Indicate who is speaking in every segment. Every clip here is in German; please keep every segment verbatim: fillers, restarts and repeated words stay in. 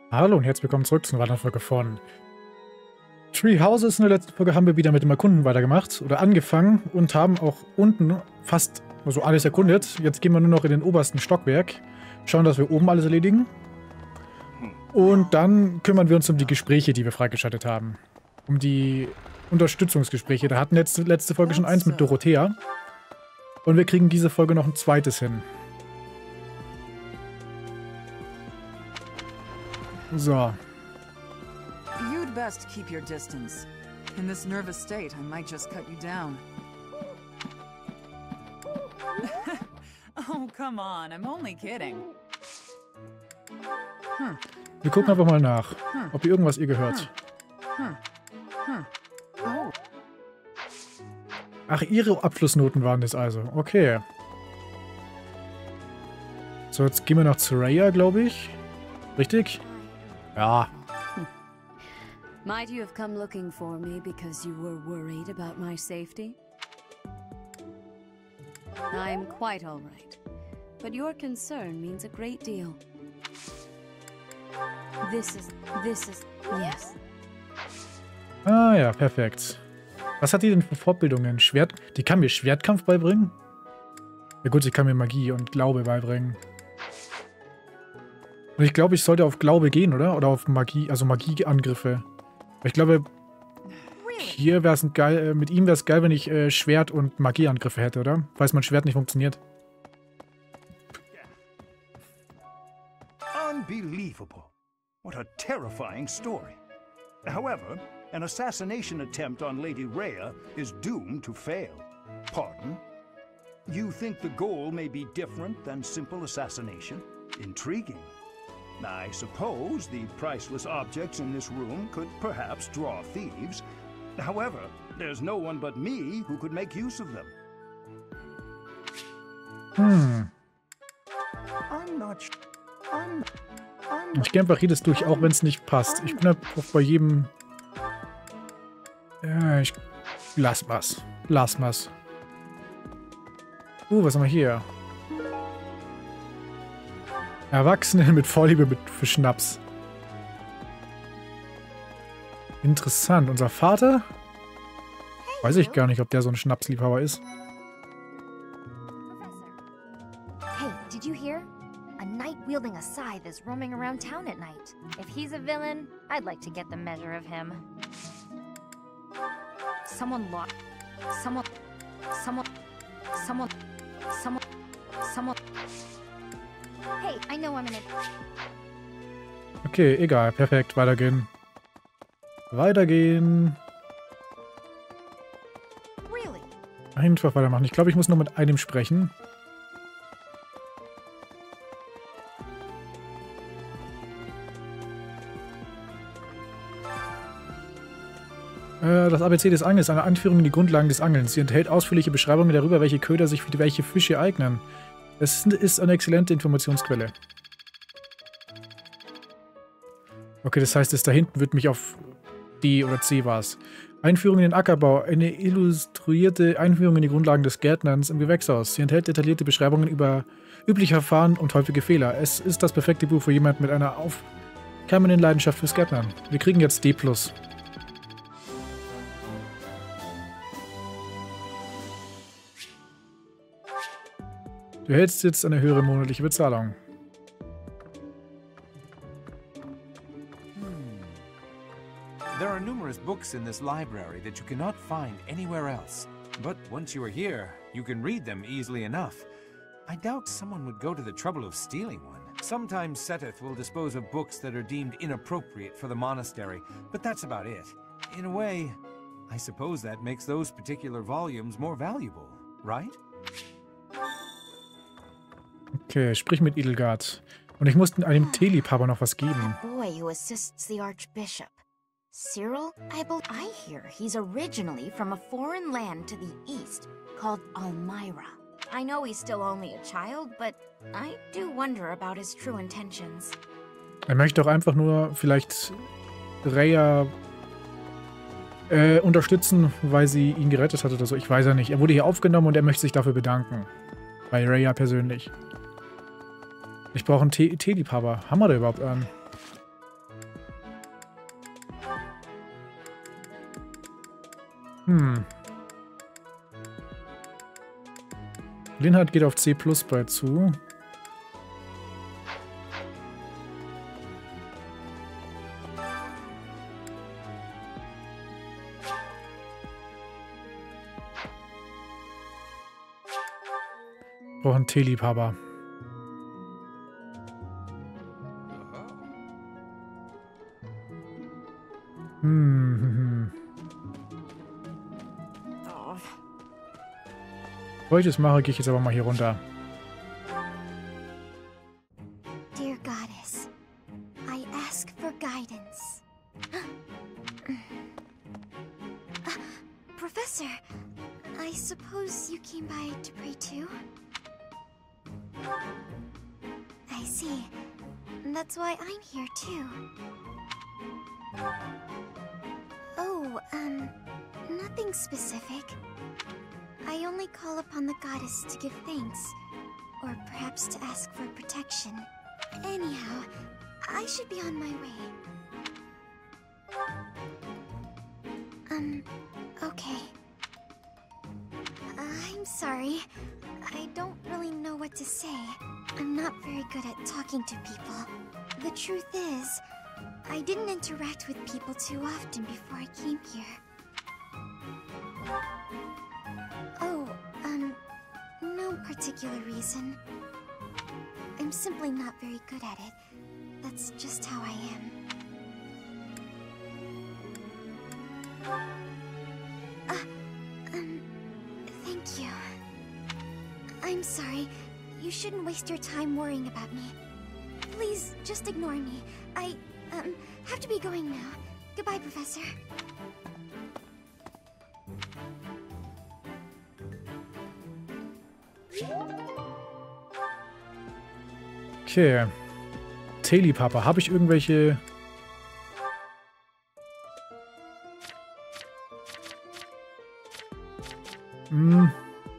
Speaker 1: Hallo und herzlich willkommen zurück zu einer weiteren Folge von Three Houses. In der letzten Folge haben wir wieder mit dem Erkunden weitergemacht oder angefangen und haben auch unten fast so alles erkundet. Jetzt gehen wir nur noch in den obersten Stockwerk, schauen, dass wir oben alles erledigen und dann kümmern wir uns um die Gespräche, die wir freigeschaltet haben. Um die Unterstützungsgespräche. Da hatten wir letzte, letzte Folge schon eins mit Dorothea und wir kriegen diese Folge noch ein zweites hin. So.
Speaker 2: You'd best keep your distance. In this nervous state, I might just cut you down. Oh, come on, I'm only kidding. Hm.
Speaker 1: Wir gucken einfach mal nach, ob ihr irgendwas ihr gehört.
Speaker 2: Hm. Hm. Oh.
Speaker 1: Ach, ihre Abschlussnoten waren das also. Okay. So, jetzt gehen wir noch zu Raya, glaube ich. Richtig? Ja.
Speaker 3: Might you have come looking for me because you were worried about my safety? I'm quite all right, but your concern means a great deal. This is, this is, yes.
Speaker 1: Ah ja, perfekt. Was hat die denn für Fortbildungen? Schwert, die kann mir Schwertkampf beibringen? Ja gut, sie kann mir Magie und Glaube beibringen. Und ich glaube, ich sollte auf Glaube gehen, oder? Oder auf Magie, also Magieangriffe. Ich glaube, hier wäre es geil, mit ihm wäre es geil, wenn ich äh, Schwert- und Magieangriffe hätte, oder? Falls mein Schwert nicht funktioniert.
Speaker 4: Unbelievable. What a terrifying story. However, an assassination attempt on Lady Rhea is doomed to fail. Pardon? You think the goal may be different than simple assassination? Intriguing. I suppose the priceless objects in this room could perhaps draw thieves. However, there's no one but me who could make use of them.
Speaker 1: Hm.
Speaker 4: I'm not sh- I'm, I'm
Speaker 1: Ich gehe einfach jedes durch, auch wenn es nicht passt. Ich bin einfach bei jedem... Ja, ich... Lass mal's. Lass mal's. Uh, was haben wir hier? Erwachsene mit Vorliebe mit, für Schnaps. Interessant. Unser Vater? Weiß ich gar nicht, ob der so ein Schnapsliebhaber ist.
Speaker 5: Hey, did you hear? A knight wielding a scythe is roaming around town at night. If he's a villain, I'd like to get the measure of him. Someone lost. Someone. Someone. Someone. Someone. Someone. Hey, I know I'm in it.
Speaker 1: Okay, egal. Perfekt. Weitergehen. Weitergehen.
Speaker 5: Really?
Speaker 1: Einfach weitermachen. Ich glaube, ich muss nur mit einem sprechen. Äh, das A B C des Angelns, eine Anführung in die Grundlagen des Angelns. Sie enthält ausführliche Beschreibungen darüber, welche Köder sich für welche Fische eignen. Es ist eine exzellente Informationsquelle. Okay, das heißt, das da hinten wird mich auf D oder C war es. Einführung in den Ackerbau. Eine illustrierte Einführung in die Grundlagen des Gärtnerns im Gewächshaus. Sie enthält detaillierte Beschreibungen über übliche Verfahren und häufige Fehler. Es ist das perfekte Buch für jemanden mit einer aufkeimenden Leidenschaft fürs Gärtnern. Wir kriegen jetzt D plus. Du hältst jetzt eine höhere monatliche Bezahlung.
Speaker 6: There are numerous books in this library that you cannot find anywhere else. But once you are here, you can read them easily enough. I doubt someone would go to the trouble of stealing one. Sometimes Seteth will dispose of books that are deemed inappropriate for the monastery, but that's about it. In a way, I suppose that makes those particular volumes more valuable, right?
Speaker 1: Okay, sprich mit Edelgard. Und ich musste einem Teeliebhaber noch was geben.
Speaker 5: That boy who assists the Archbishop. Cyril, I bel I hear he's originally from a foreign land to the east called Almyra. I know he's still only a child, but I do wonder about his true intentions.
Speaker 1: Er möchte doch einfach nur vielleicht Rhea äh, unterstützen, weil sie ihn gerettet hat oder so. Ich weiß ja nicht. Er wurde hier aufgenommen und er möchte sich dafür bedanken. Bei Rhea persönlich. Ich brauche einen Teeliebhaber. Haben wir da überhaupt einen? Hm. Linhard geht auf C plus bei zu. Brauchen einen Teeliebhaber. Hm, hm, hm. Bevor ich das mache, gehe ich jetzt aber mal hier runter.
Speaker 5: Dear Goddess, I ask for guidance. Uh, Professor, I suppose you came by to pray too? I see. That's why I'm here too. Oh, um, nothing specific. I only call upon the goddess to give thanks, or perhaps to ask for protection. Anyhow, I should be on my way. Um, okay. I'm sorry. I don't really know what to say. I'm not very good at talking to people. The truth is, I didn't interact with people too often before I came here. Oh, um, no particular reason. I'm simply not very good at it. That's just how I am. Uh, um, thank you. I'm sorry. You shouldn't waste your time worrying about me. Please, just ignore me. I, um, have to be going now. Goodbye, Professor.
Speaker 1: Okay. Teeliebhaber. Habe ich irgendwelche... Hm.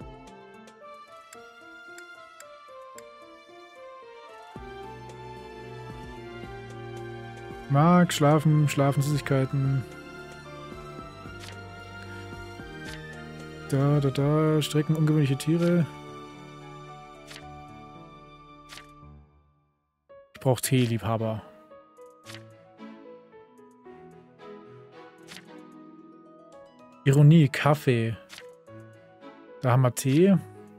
Speaker 1: Mag, Schlafen, Schlafensüßigkeiten. Da, da, da. Strecken, ungewöhnliche Tiere. Ich brauche Teeliebhaber. Ironie, Kaffee. Da haben wir Tee.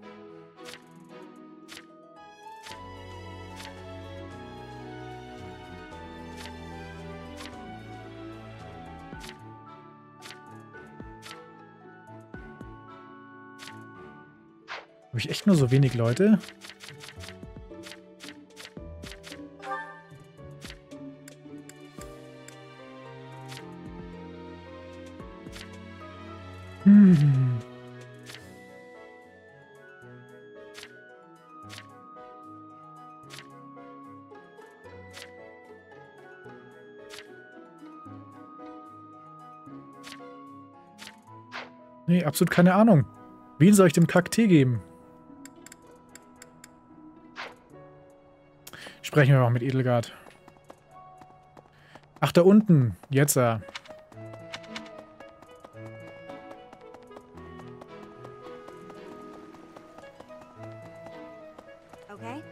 Speaker 1: Habe ich echt nur so wenig Leute? Hm. Nee, absolut keine Ahnung. Wen soll ich dem Kack-Tee geben? Sprechen wir mal mit Edelgard. Ach, da unten. Jetzt. Äh.
Speaker 7: Okay.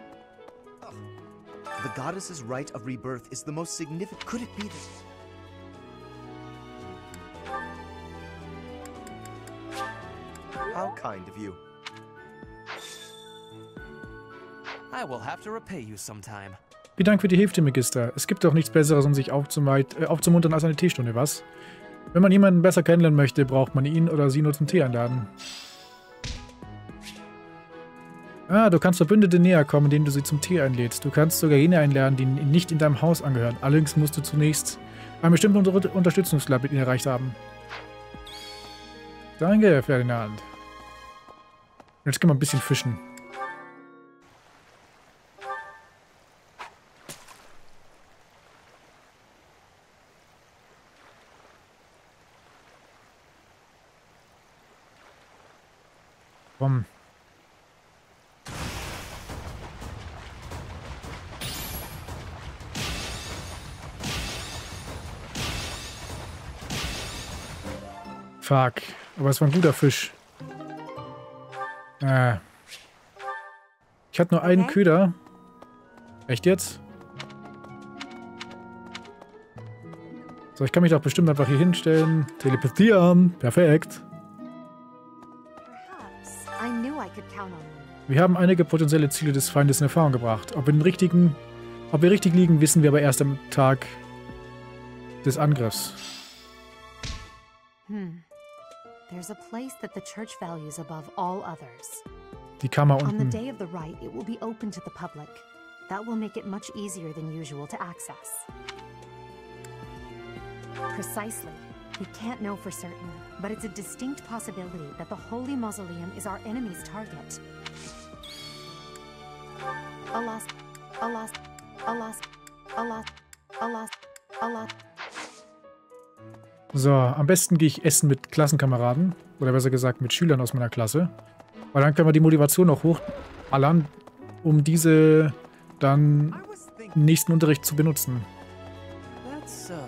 Speaker 8: The goddess's rite of rebirth is the most significant. Could it be that? How kind of you.
Speaker 9: I will have to repay you sometime.
Speaker 1: Vielen Dank für die Hilfe, Magister. Es gibt doch nichts Besseres, um sich aufzumeit- äh, aufzumuntern als eine Teestunde, was? Wenn man jemanden besser kennenlernen möchte, braucht man ihn oder sie nur zum Tee einladen. Ah, du kannst Verbündete näher kommen, indem du sie zum Tee einlädst. Du kannst sogar jene einladen, die nicht in deinem Haus angehören. Allerdings musst du zunächst einen bestimmten Unter Unterstützungsclub mit ihnen erreicht haben. Danke, Ferdinand. Jetzt können wir ein bisschen fischen. Komm. Fuck. Aber es war ein guter Fisch. Äh. Ich hatte nur einen
Speaker 5: Okay.
Speaker 1: Köder. Echt jetzt? So, ich kann mich doch bestimmt einfach hier hinstellen. Teleportieren. Perfekt.
Speaker 5: Perhaps. I knew I could count on you.
Speaker 1: Wir haben einige potenzielle Ziele des Feindes in Erfahrung gebracht. Ob wir den richtigen, ob wir richtig liegen, wissen wir aber erst am Tag des Angriffs.
Speaker 7: Hmm. There's a place that the church values above all others.
Speaker 1: Die Kammer
Speaker 7: On the
Speaker 1: unten.
Speaker 7: day of the rite, it will be open to the public. That will make it much easier than usual to access. Precisely. We can't know for certain, but it's a distinct possibility that the Holy Mausoleum is our enemy's target. Alas, alas, alas, alas, alas, alas.
Speaker 1: So, am besten gehe ich essen mit Klassenkameraden. Oder besser gesagt mit Schülern aus meiner Klasse. Weil dann können wir die Motivation noch hochballern, um diese dann im nächsten Unterricht zu benutzen.
Speaker 9: That's so.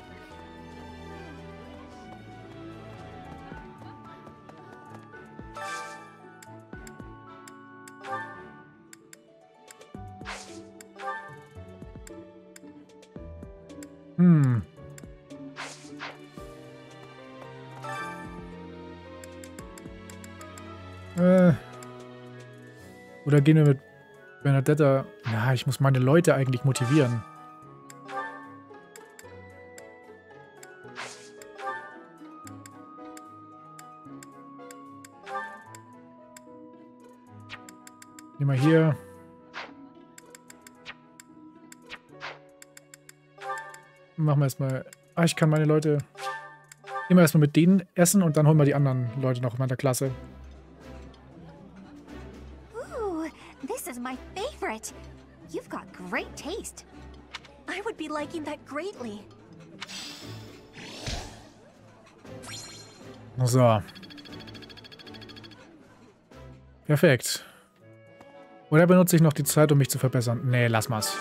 Speaker 1: Hm. Äh. Oder gehen wir mit Bernadetta... Na, ich muss meine Leute eigentlich motivieren. Nehmen wir hier... Machen wir erstmal... Ah, ich kann meine Leute... Nehmen wir erstmal mit denen essen und dann holen wir die anderen Leute noch in meiner Klasse.
Speaker 5: Ooh, this is my favorite. You've got great taste. I would be liking that greatly.
Speaker 1: So. Perfekt. Oder benutze ich noch die Zeit, um mich zu verbessern? Nee, lass mal's.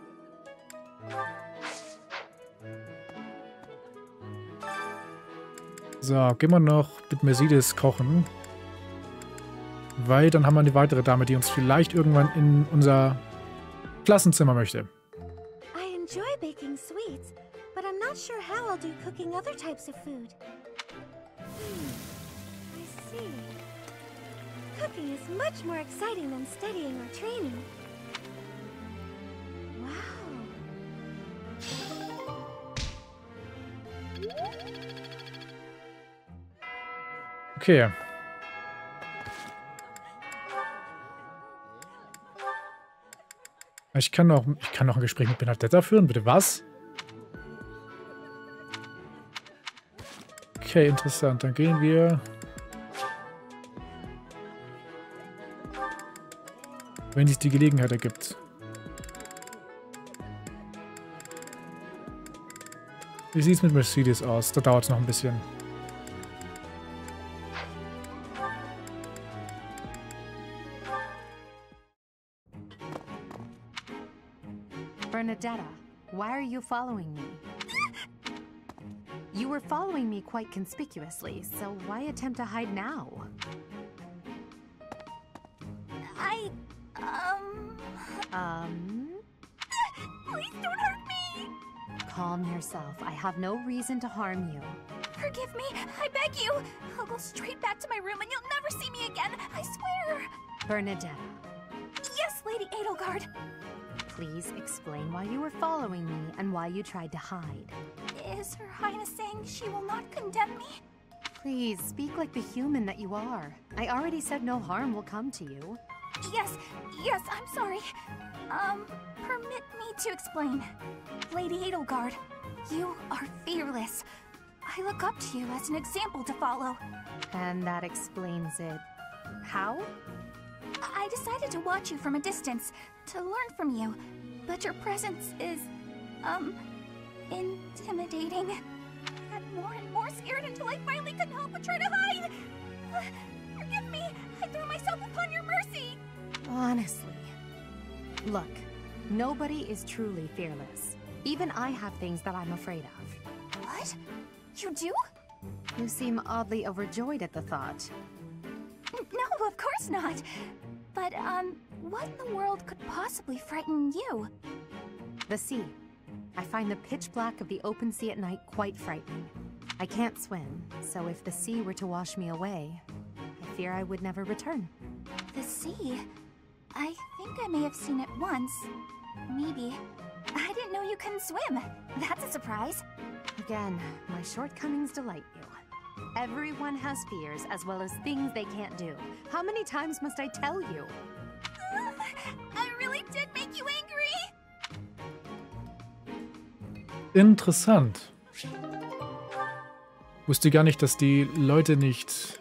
Speaker 1: So, gehen wir noch mit Mercedes kochen. Weil dann haben wir eine weitere Dame, die uns vielleicht irgendwann in unser Klassenzimmer möchte.
Speaker 5: I enjoy baking sweets, but I'm not sure how I'll do cooking other types of food. Hmm, I see. Cooking is much more exciting than studying or training. Wow.
Speaker 1: Okay. Ich kann noch, ich kann noch ein Gespräch mit Bernadetta führen, bitte was? Okay, interessant. Dann gehen wir... Wenn sich die Gelegenheit ergibt. Wie sieht es mit Mercedes aus? Da dauert es noch ein bisschen.
Speaker 7: Bernadetta, why are you following me? You were following me quite conspicuously, so why attempt to hide now?
Speaker 5: I, um...
Speaker 7: Um?
Speaker 5: Please don't hurt me!
Speaker 7: Calm yourself. I have no reason to harm you.
Speaker 5: Forgive me, I beg you! I'll go straight back to my room and you'll never see me again, I swear!
Speaker 7: Bernadetta,
Speaker 5: Yes, Lady Edelgard!
Speaker 7: please explain why you were following me and why you tried to hide.
Speaker 5: Is Her Highness saying she will not condemn me?
Speaker 7: Please, speak like the human that you are. I already said no harm will come to you.
Speaker 5: Yes, yes, I'm sorry. Um, permit me to explain. Lady Edelgard, you are fearless. I look up to you as an example to follow.
Speaker 7: And that explains it. How?
Speaker 5: I decided to watch you from a distance, to learn from you, but your presence is, um, intimidating. I got more and more scared until I finally couldn't help but try to hide. Uh, forgive me, I threw myself upon your mercy.
Speaker 7: Honestly. Look, nobody is truly fearless. Even I have things that I'm afraid of.
Speaker 5: What? You do?
Speaker 7: You seem oddly overjoyed at the thought.
Speaker 5: No, of course not. But, um, what in the world could possibly frighten you?
Speaker 7: The sea. I find the pitch black of the open sea at night quite frightening. I can't swim, so if the sea were to wash me away, I fear I would never return.
Speaker 5: The sea? I think I may have seen it once. Maybe. I didn't know you couldn't swim. That's a surprise.
Speaker 7: Again, my shortcomings delight you. Everyone has fears as well as things they can't do. How many times must I tell you?
Speaker 5: I really did make you angry.
Speaker 1: Interessant. Wusste gar nicht, dass die Leute nicht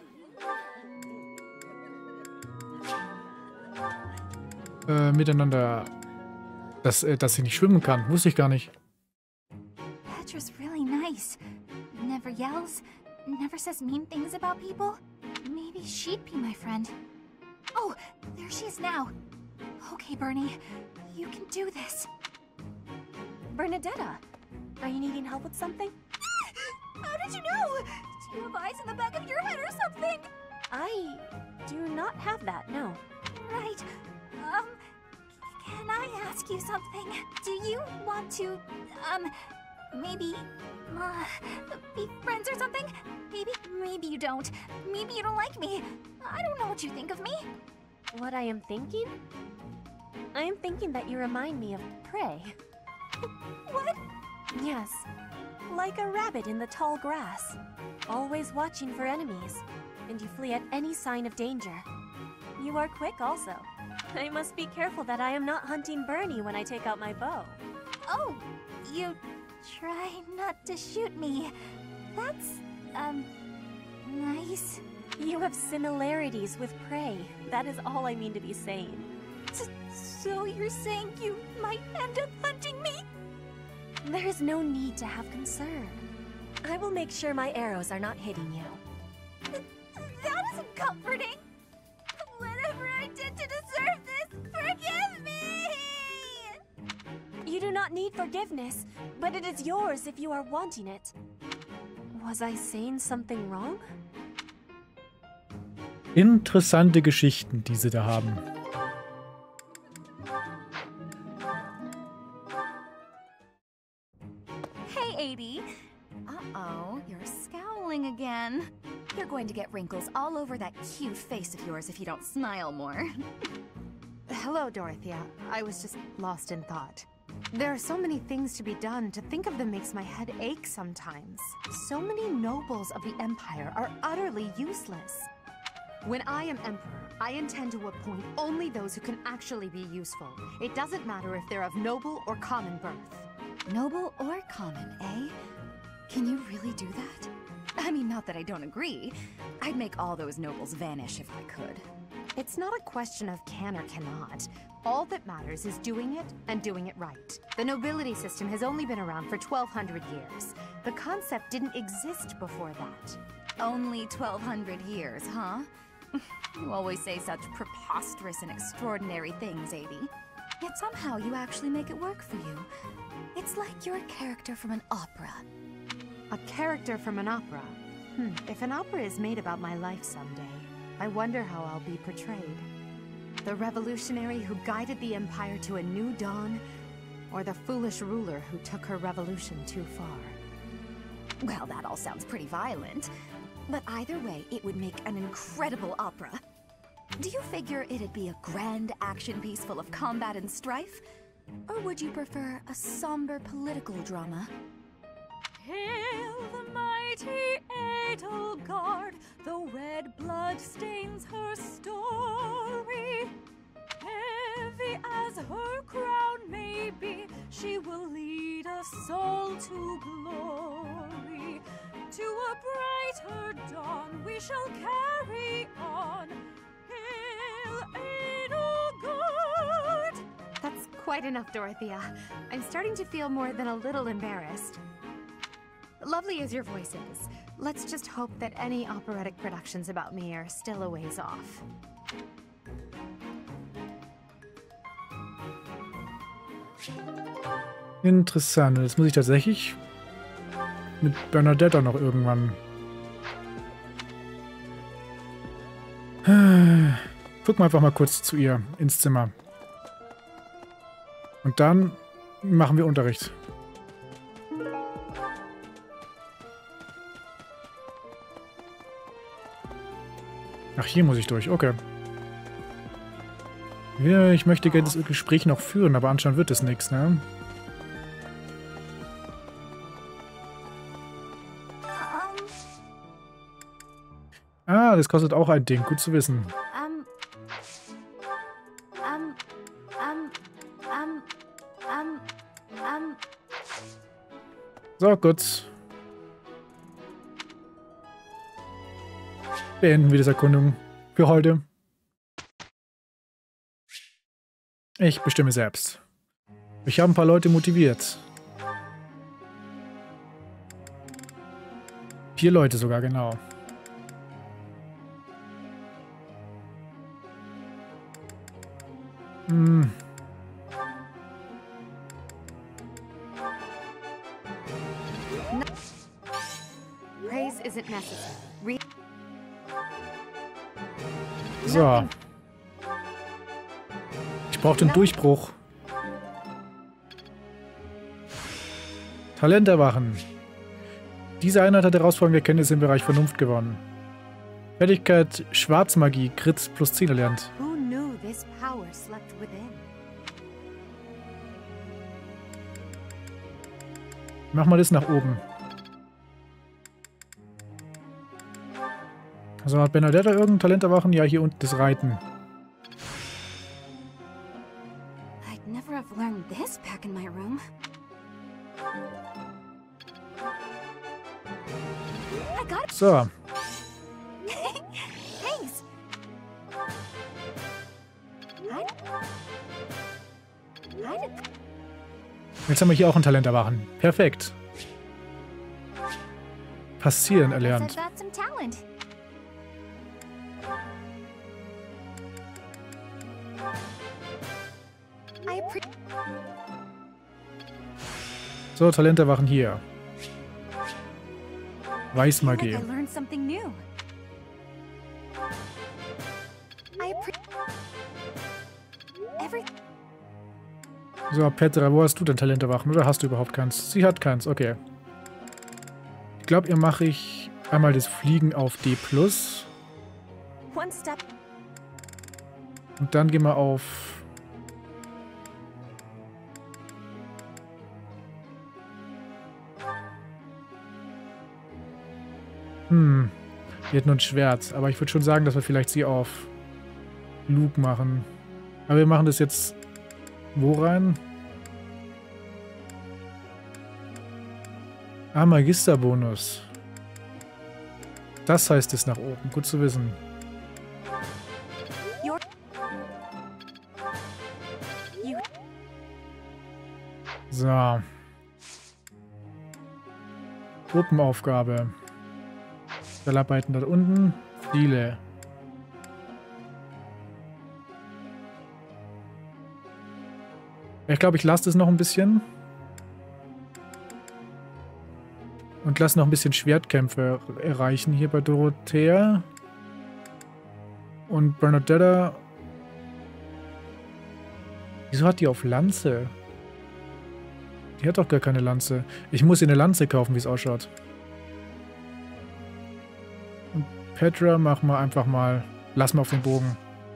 Speaker 1: äh, miteinander, dass, äh, dass sie nicht schwimmen kann. Wusste ich gar nicht.
Speaker 5: Petra's really nice. Never yells, never says mean things about people. Maybe she'd be my friend. Oh, there she is now. Okay, Bernie, you can do this.
Speaker 10: Bernadetta, are you needing help with something?
Speaker 5: How did you know? Do you have eyes in the back of your head or something?
Speaker 10: I do not have that, no.
Speaker 5: Right. Um, can I ask you something? Do you want to, um, maybe, uh, be friends or something? Maybe, maybe you don't. Maybe you don't like me. I don't know what you think of me.
Speaker 10: What I am thinking? I am thinking that you remind me of prey.
Speaker 5: What?
Speaker 10: Yes. Like a rabbit in the tall grass. Always watching for enemies. And you flee at any sign of danger. You are quick also. I must be careful that I am not hunting Bernie when I take out my bow.
Speaker 5: Oh, you try not to shoot me. That's, um, nice.
Speaker 10: You have similarities with prey. That is all I mean to be saying.
Speaker 5: S so you're saying you might end up hunting me?
Speaker 10: There is no need to have concern. I will make sure my arrows are not hitting you.
Speaker 5: Th that isn't comforting. Whatever I did to deserve this, forgive me!
Speaker 10: You do not need forgiveness, but it is yours if you are wanting it. Was I saying something wrong?
Speaker 1: Interessante Geschichten, die sie da haben.
Speaker 5: Hey, Adie. Uh-oh, you're scowling again. You're going to get wrinkles all over that cute face of yours if you don't smile more.
Speaker 7: Hello, Dorothea. I was just lost in thought. There are so many things to be done. To think of them makes my head ache sometimes. So many nobles of the Empire are utterly useless. When I am Emperor, I intend to appoint only those who can actually be useful. It doesn't matter if they're of noble or common birth.
Speaker 5: Noble or common, eh? Can you really do that? I mean, not that I don't agree. I'd make all those nobles vanish if I could.
Speaker 7: It's not a question of can or cannot. All that matters is doing it and doing it right. The nobility system has only been around for twelve hundred years. The concept didn't exist before that.
Speaker 5: Only twelve hundred years, huh? You always say such preposterous and extraordinary things, Adie. Yet somehow you actually make it work for you. It's like you're a character from an opera.
Speaker 7: A character from an opera? Hmm. If an opera is made about my life someday, I wonder how I'll be portrayed. The revolutionary who guided the Empire to a new dawn, or the foolish ruler who took her revolution too far?
Speaker 5: Well, that all sounds pretty violent. But either way, it would make an incredible opera. Do you figure it'd be a grand action piece full of combat and strife? Or would you prefer a somber political drama?
Speaker 11: Hail the mighty Edelgard, the red blood stains her story. Heavy as her crown may be, she will lead us all to glory. To a brighter dawn we shall carry on. Hail Edelgard!
Speaker 7: That's quite enough, Dorothea. I'm starting to feel more than a little embarrassed. Lovely as your voice is, let's just hope that any operatic productions about me are still a ways off.
Speaker 1: Interessant. Jetzt muss ich tatsächlich mit Bernadetta noch irgendwann Gucken wir einfach mal kurz zu ihr ins Zimmer. Und dann machen wir Unterricht. Ach, hier muss ich durch. Okay. Ja, ich möchte gerne das Gespräch noch führen, aber anscheinend wird es nichts, ne? Ah, das kostet auch ein Ding. Gut zu wissen.
Speaker 5: Um, um, um, um, um, um.
Speaker 1: So, gut. Beenden wir die Erkundung für heute. Ich bestimme selbst. Ich habe ein paar Leute motiviert. Vier Leute sogar, genau. Hm.
Speaker 7: Praise isn't necessary. Re
Speaker 1: So. Ich brauche den Durchbruch. Talent erwachen. Diese Einheit hat herausragende Kenntnisse im Bereich Vernunft gewonnen. Fertigkeit Schwarzmagie, Crit plus zehn erlernt.
Speaker 7: Who knew this power slept within?
Speaker 1: Mach mal das nach oben. Also hat Bernadetta irgendein Talent erwachen? Ja, hier unten das Reiten.
Speaker 5: I'd never have learned this back in my room. I got
Speaker 1: So.
Speaker 5: Thanks. I, I did
Speaker 1: Jetzt haben wir hier auch ein Talent erwachen. Perfekt. Passieren erlernt.
Speaker 5: I've got some talent. I appre
Speaker 1: So, Talent erwachen hier.
Speaker 5: I
Speaker 1: Weißmagie.
Speaker 5: learned something new. I appre Every
Speaker 1: So, Petra, wo hast du denn Talent erwachen? Oder hast du überhaupt keins? Sie hat keins, okay. Ich glaube, ihr mache ich einmal das Fliegen auf D plus.
Speaker 10: One step.
Speaker 1: Und dann gehen wir auf... Hm. Die hat nur ein Schwert. Aber ich würde schon sagen, dass wir vielleicht sie auf Luke machen. Aber wir machen das jetzt... Wo rein? Ah, Magisterbonus. Das heißt es nach oben. Gut zu wissen.
Speaker 10: Your you
Speaker 1: So. Gruppenaufgabe. Stellarbeiten dort unten. Ziele. Ich glaube, ich lasse das noch ein bisschen. Und lasse noch ein bisschen Schwertkämpfe erreichen hier bei Dorothea. Und Bernadetta. Wieso hat die auf Lanze? Die hat doch gar keine Lanze. Ich muss ihr eine Lanze kaufen, wie es ausschaut. Und Petra, mach mal einfach mal. Lass mal auf den Bogen.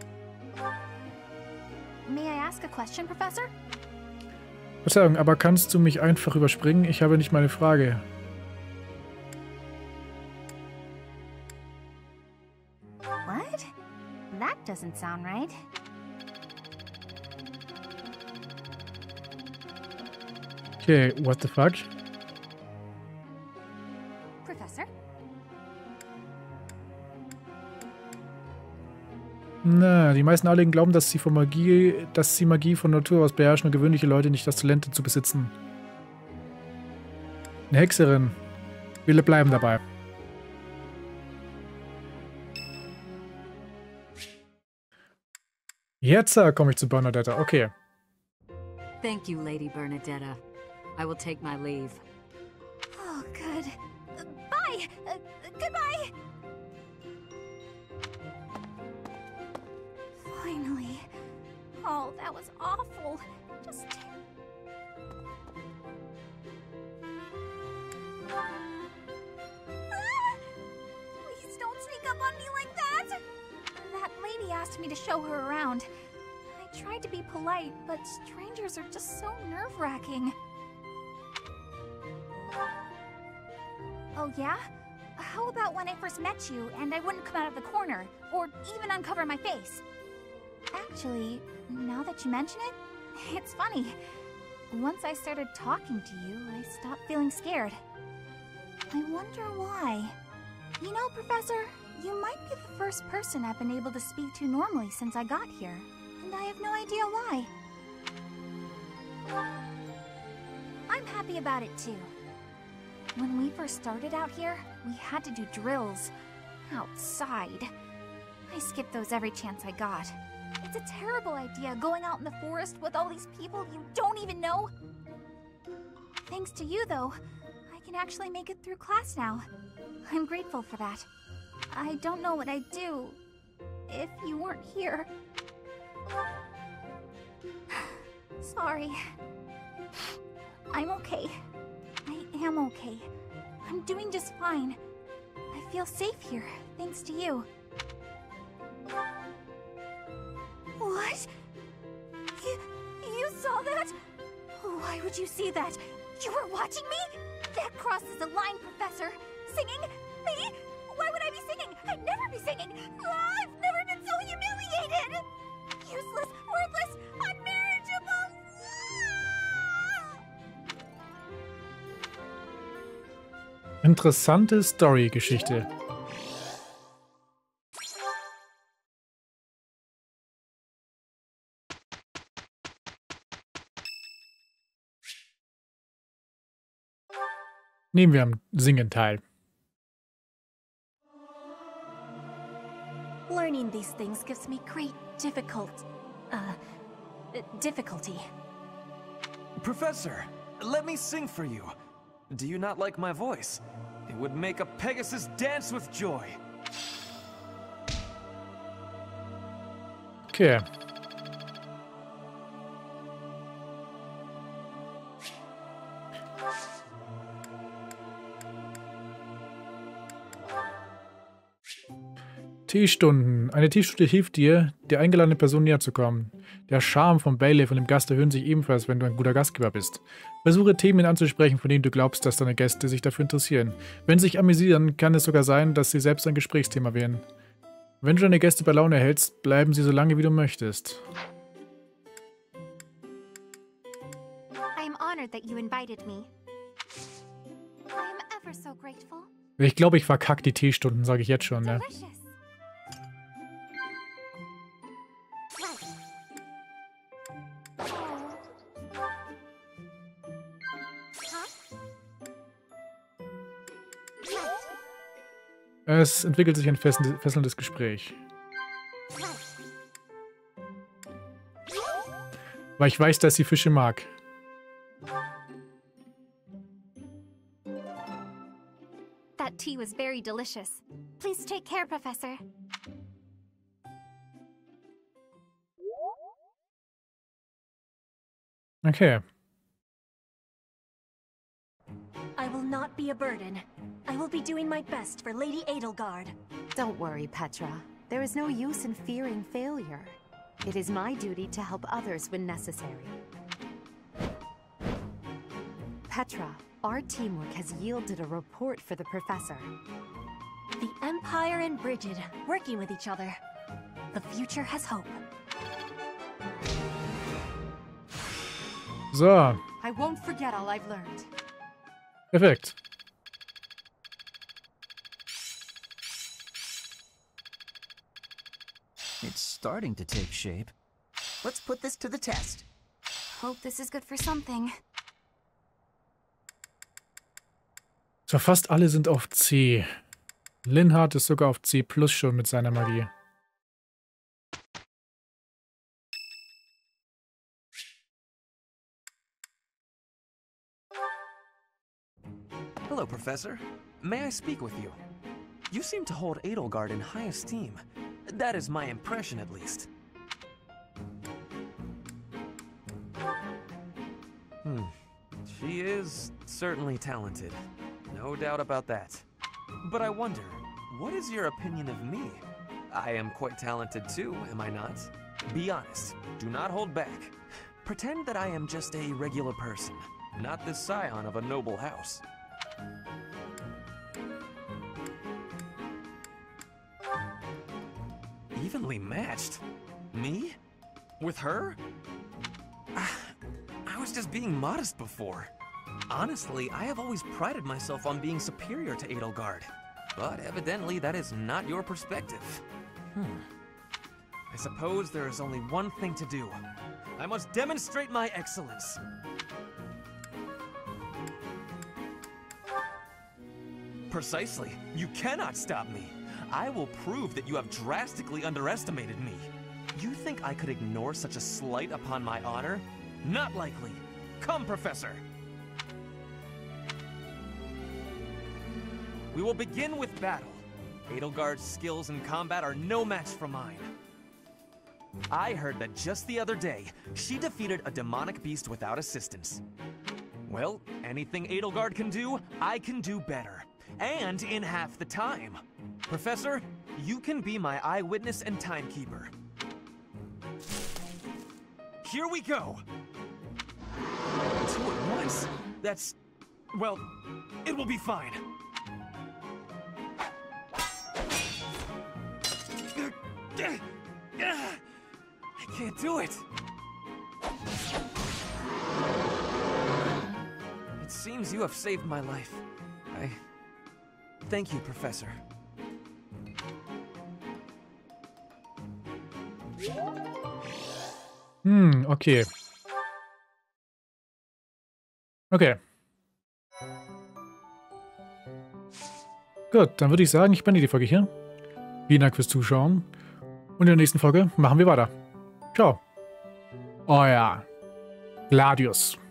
Speaker 5: May I ask a question, Professor?
Speaker 1: Verzeihung, aber kannst du mich einfach überspringen? Ich habe nicht meine Frage.
Speaker 5: What? That doesn't sound right.
Speaker 1: Okay, what the fuck?
Speaker 5: Professor?
Speaker 1: Na, die meisten Adligen glauben, dass sie von Magie, dass sie Magie von Natur aus beherrschen und gewöhnliche Leute nicht das Talent dazu besitzen. Eine Hexerin. Wir bleiben dabei. Jetzt äh, komme ich zu Bernadetta. Okay.
Speaker 12: Thank you, Lady Bernadetta. I will take my leave.
Speaker 5: Oh, good. Uh, bye! Uh, goodbye!
Speaker 13: Oh, that was awful. Just... Ah! Please don't sneak up on me like that! That lady asked me to show her around. I tried to be polite, but strangers are just so nerve-wracking. Oh yeah? How about when I first met you and I wouldn't come out of the corner, or even uncover my face? Actually, now that you mention it, it's funny. Once I started talking to you, I stopped feeling scared. I wonder why. You know, Professor, you might be the first person I've been able to speak to normally since I got here, and I have no idea why. I'm happy about it too. When we first started out here, we had to do drills. Outside. I skipped those every chance I got. It's a terrible idea going out in the forest with all these people you don't even know. Thanks to you, though, I can actually make it through class now. I'm grateful for that. I don't know what I'd do if you weren't here. Sorry. I'm okay. I am okay. I'm doing just fine. I feel safe here, thanks to you. What? You, you saw that? Why would you see that? You were watching me? That crosses the line, Professor. Singing? Me? Why would I be singing? I'd never be singing. Ah, I've never been so humiliated. Useless, worthless, unmarriageable.
Speaker 1: Interessante Story-Geschichte. Nehmen wir am Singen teil.
Speaker 10: Learning these things gives me great difficult... Uh... difficulty.
Speaker 9: Professor, let me sing for you. Do you not like my voice? It would make a Pegasus dance with joy.
Speaker 1: Okay. Teestunden. Eine Teestunde hilft dir, der eingeladenen Person näher zu kommen. Der Charme vom Bailiff und dem Gast erhöht sich ebenfalls, wenn du ein guter Gastgeber bist. Versuche Themen anzusprechen, von denen du glaubst, dass deine Gäste sich dafür interessieren. Wenn sie sich amüsieren, kann es sogar sein, dass sie selbst ein Gesprächsthema wählen. Wenn du deine Gäste bei Laune hältst, bleiben sie so lange, wie du möchtest.
Speaker 13: I'm honored that you invited me. I'm ever so grateful.
Speaker 1: Ich glaube, ich verkack die Teestunden, sage ich jetzt schon, ne? Es entwickelt sich ein fesselndes Gespräch. Weil ich weiß, dass sie Fische mag.
Speaker 13: That tea was very delicious. Please take care, Professor.
Speaker 1: Okay.
Speaker 10: I will not be a burden. I will be doing my best for Lady Edelgard.
Speaker 7: Don't worry, Petra. There is no use in fearing failure. It is my duty to help others when necessary. Petra, our teamwork has yielded a report for the Professor.
Speaker 10: The Empire and Brigid, working with each other. The future has hope.
Speaker 1: So.
Speaker 7: I won't forget all I've learned.
Speaker 1: Perfekt.
Speaker 8: It's starting to take shape. Let's put this to the test.
Speaker 13: Hope this is good for something.
Speaker 1: So, fast alle sind auf C. Linhardt ist sogar auf C plus schon mit seiner Magie.
Speaker 9: Hello, Professor. May I speak with you? You seem to hold Edelgard in high esteem. That is my impression, at least. She is certainly talented. No doubt about that. But I wonder, what is your opinion of me? I am quite talented too, am I not? Be honest. Do not hold back. Pretend that I am just a regular person, not the scion of a noble house. Evenly matched? Me? With her? I was just being modest before. Honestly, I have always prided myself on being superior to Edelgard. But evidently that is not your perspective. Hmm. I suppose there is only one thing to do. I must demonstrate my excellence. Precisely. You cannot stop me. I will prove that you have drastically underestimated me. You think I could ignore such a slight upon my honor? Not likely. Come, Professor. We will begin with battle. Edelgard's skills in combat are no match for mine. I heard that just the other day, she defeated a demonic beast without assistance. Well, anything Edelgard can do, I can do better. And in half the time. Professor, you can be my eyewitness and timekeeper. Here we go! Two at once? That's... well, it will be fine. I can't do it. It seems you have saved my life. I... thank you, Professor.
Speaker 1: Hm, okay. Okay. Gut, dann würde ich sagen, ich beende die Folge hier. Vielen Dank fürs Zuschauen. Und in der nächsten Folge machen wir weiter. Ciao. Euer Gladius.